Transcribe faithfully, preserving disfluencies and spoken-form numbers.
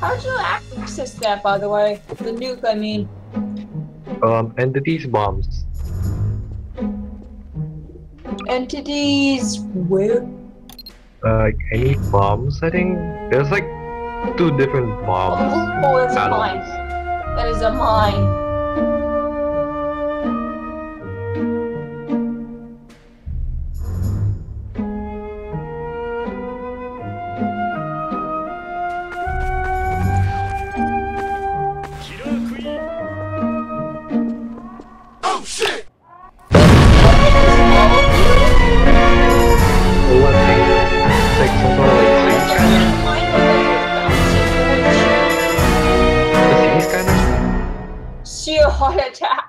How'd you access that, by the way? The nuke, I mean. Um, entities bombs. Entities where? Uh, like any bomb setting? There's like two different bombs. Oh, oh, that's a mine. Add-ons. That is a mine. Oh shit! Oh, what thing? It's like some sort of like siege kind of. The siege kind of. Sheer heart attack.